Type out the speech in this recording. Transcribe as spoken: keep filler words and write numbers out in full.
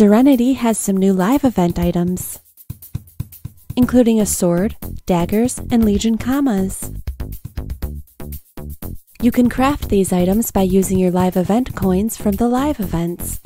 Serenity has some new live event items, including a sword, daggers, and Legion commas. You can craft these items by using your live event coins from the live events.